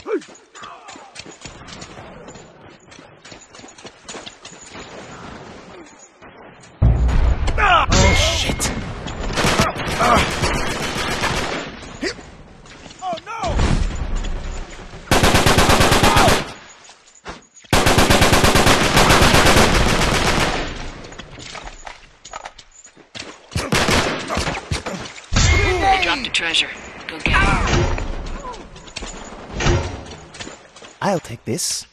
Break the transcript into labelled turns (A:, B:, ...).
A: Oh, shit.
B: Oh, no!
C: They dropped a treasure. Go get it.
A: I'll take this.